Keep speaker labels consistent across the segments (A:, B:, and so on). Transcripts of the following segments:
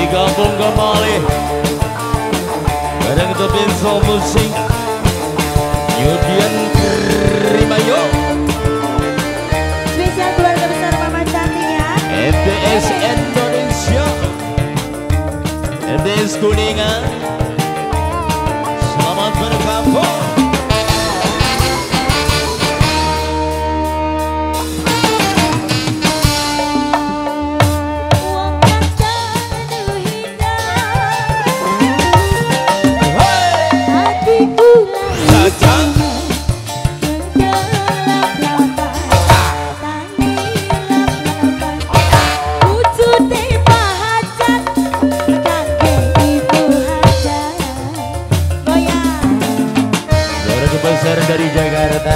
A: Digabung kembali bareng The Pinsel Musik Yudian Rimayo.
B: Spesial keluarga besar Mama Cantik ya.
A: MTS Indonesia, MTS Kuningan, selamat berkampung. Besar dari Jakarta.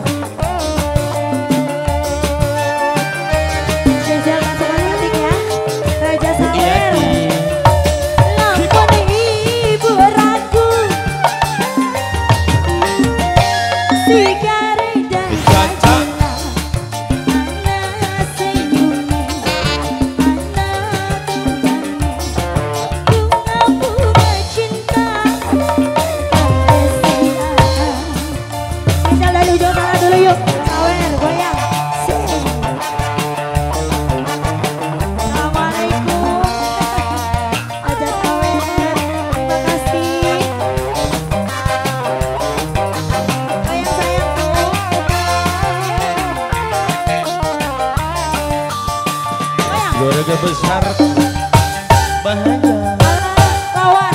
B: Spesial Mas Cantik ya. Raja Sawer. Lampun ibu ragu. Si Gareda. Mana senyumnya. Mana bunga cinta. Dulu yuk, Sawer, goyang. Assalamualaikum. Aja Sawer, terima kasih. Goyang sayangku. Goyang.
A: Keluarga besar bahagia.
B: Kawan.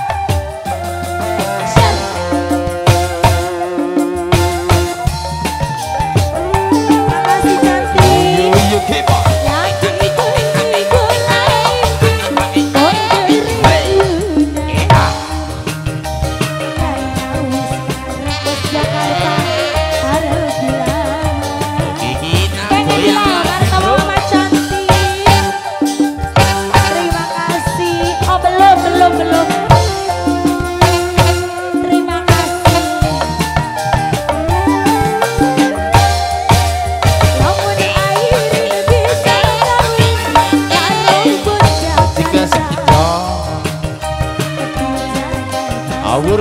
A: Awur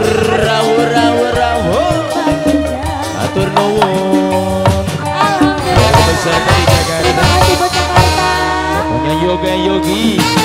A: atur nuwun.
B: Alhamdulillah.
A: Besar dari Jakarta.
B: Terima kasih buat Jakarta.
A: Pokoknya yoga yogi.